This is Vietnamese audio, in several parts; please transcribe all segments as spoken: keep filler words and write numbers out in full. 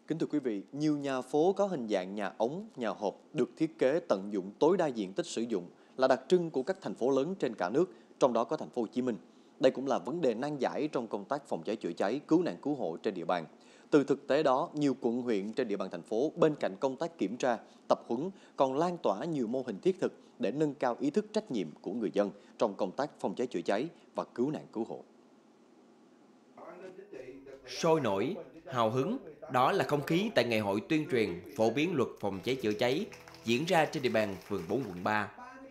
Kính thưa quý vị, nhiều nhà phố có hình dạng nhà ống, nhà hộp được thiết kế tận dụng tối đa diện tích sử dụng là đặc trưng của các thành phố lớn trên cả nước, trong đó có thành phố Hồ Chí Minh. Đây cũng là vấn đề nan giải trong công tác phòng cháy chữa cháy, cứu nạn cứu hộ trên địa bàn. Từ thực tế đó, nhiều quận huyện trên địa bàn thành phố bên cạnh công tác kiểm tra, tập huấn còn lan tỏa nhiều mô hình thiết thực để nâng cao ý thức trách nhiệm của người dân trong công tác phòng cháy chữa cháy và cứu nạn cứu hộ. Sôi nổi, hào hứng, đó là không khí tại ngày hội tuyên truyền phổ biến luật phòng cháy chữa cháy diễn ra trên địa bàn phường bốn quận ba.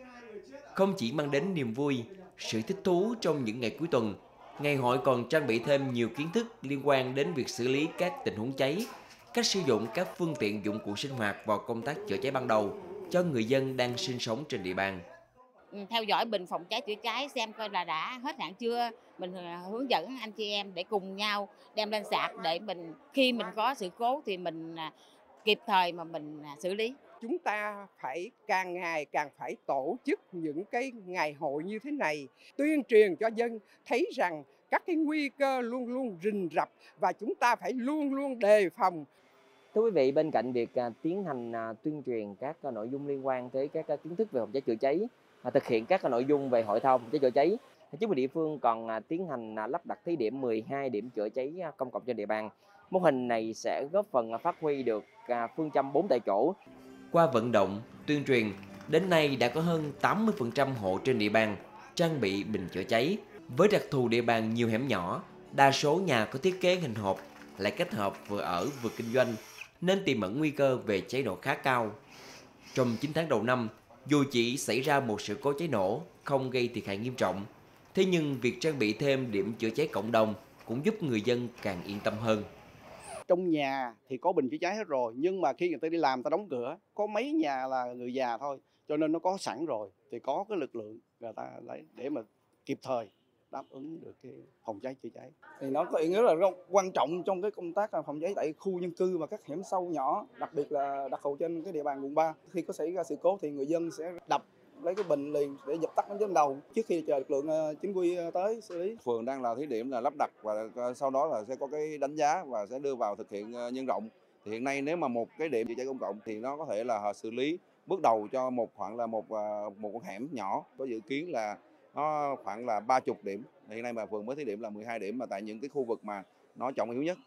Không chỉ mang đến niềm vui, sự thích thú trong những ngày cuối tuần, ngày hội còn trang bị thêm nhiều kiến thức liên quan đến việc xử lý các tình huống cháy, cách sử dụng các phương tiện dụng cụ sinh hoạt vào công tác chữa cháy ban đầu cho người dân đang sinh sống trên địa bàn. Theo dõi bình phòng cháy chữa cháy xem coi là đã hết hạn chưa, mình hướng dẫn anh chị em để cùng nhau đem lên sạc để mình khi mình có sự cố thì mình kịp thời mà mình xử lý. Chúng ta phải càng ngày càng phải tổ chức những cái ngày hội như thế này, tuyên truyền cho dân thấy rằng các cái nguy cơ luôn luôn rình rập và chúng ta phải luôn luôn đề phòng. Thưa quý vị, bên cạnh việc tiến hành tuyên truyền các nội dung liên quan tới các kiến thức về phòng cháy chữa cháy, thực hiện các nội dung về hội thao phòng cháy chữa cháy, chính quyền địa phương còn tiến hành lắp đặt thí điểm mười hai điểm chữa cháy công cộng trên địa bàn. Mô hình này sẽ góp phần phát huy được phương châm bốn tại chỗ. Qua vận động, tuyên truyền, đến nay đã có hơn tám mươi phần trăm hộ trên địa bàn trang bị bình chữa cháy. Với đặc thù địa bàn nhiều hẻm nhỏ, đa số nhà có thiết kế hình hộp, lại kết hợp vừa ở vừa kinh doanh, nên tiềm ẩn nguy cơ về cháy nổ khá cao. Trong chín tháng đầu năm, dù chỉ xảy ra một sự cố cháy nổ, không gây thiệt hại nghiêm trọng, thế nhưng việc trang bị thêm điểm chữa cháy cộng đồng cũng giúp người dân càng yên tâm hơn. Trong nhà thì có bình chữa cháy hết rồi, nhưng mà khi người ta đi làm người ta đóng cửa, có mấy nhà là người già thôi, cho nên nó có sẵn rồi thì có cái lực lượng người ta lấy để mà kịp thời đáp ứng được cái phòng cháy chữa cháy. Thì nó có ý nghĩa là quan trọng trong cái công tác phòng cháy tại khu dân cư và các hẻm sâu nhỏ, đặc biệt là đặc thù trên cái địa bàn quận ba. Khi có xảy ra sự cố thì người dân sẽ đập lấy cái bình liền để dập tắt nó trên đầu trước khi chờ lực lượng chính quy tới xử lý. Phường đang là thí điểm là lắp đặt và sau đó là sẽ có cái đánh giá và sẽ đưa vào thực hiện nhân rộng. Thì hiện nay nếu mà một cái điểm chữa cháy công cộng thì nó có thể là xử lý bước đầu cho một khoảng là một một con hẻm nhỏ, có dự kiến là nó khoảng là ba mươi điểm. Hiện nay mà phường mới thí điểm là mười hai điểm mà tại những cái khu vực mà nó trọng yếu nhất.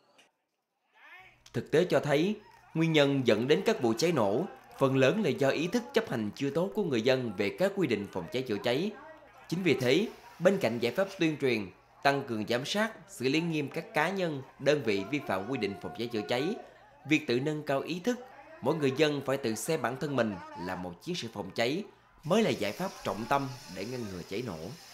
Thực tế cho thấy, nguyên nhân dẫn đến các vụ cháy nổ phần lớn là do ý thức chấp hành chưa tốt của người dân về các quy định phòng cháy chữa cháy. Chính vì thế, bên cạnh giải pháp tuyên truyền, tăng cường giám sát, xử lý nghiêm các cá nhân, đơn vị vi phạm quy định phòng cháy chữa cháy, việc tự nâng cao ý thức, mỗi người dân phải tự xem bản thân mình là một chiến sĩ phòng cháy mới là giải pháp trọng tâm để ngăn ngừa cháy nổ.